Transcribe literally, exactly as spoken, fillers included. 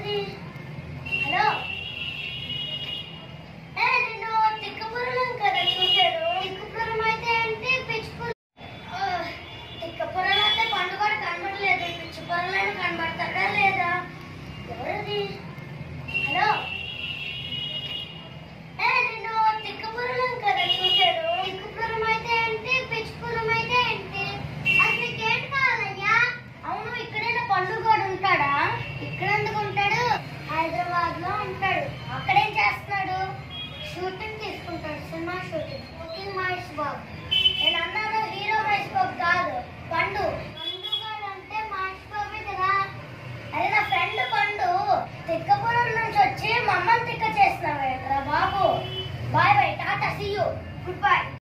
ఎవరిది? హలో, ఏ నిన్ను తిక్కపురం కదా చూశారు. తిక్కపురం అయితే అంటే పిచ్చిపురం. తిక్కపురం అయితే పండు కూడా కనబడలేదు. పిచ్చిపురంలో కనబడతాడా లేదా? ఎవరిది? హలో, ఏ నిన్ను తిక్కపురం కదా చూశారు. తిక్కపురం అయితే అంటే పిచ్చిపురం అయితే ఏంటి? అసలు నీకేంటి కావాలయ్యా? అవును, ఇక్కడైనా పండు కూడా ఉంటాడా? ఇక్కడ ఎందుకు ఉంటాడు? హైదరాబాద్ లో ఉంటాడు. అక్కడేం చేస్తున్నాడు? షూటింగ్ తీసుకుంటాడు, cinema shooting. Cooking Mahesh Babu. నేను అన్నాను హీరో మహేష్ బాబు కాదు, పండు. పండు గారు అంటే మహేష్ బాబే కదా. అదే నా ఫ్రెండ్ పండు. తిక్కపురం నుంచి వచ్చి మమ్మల్ని తిక్క చేస్తున్నావు బాబు. Bye bye, tata, see you, good bye.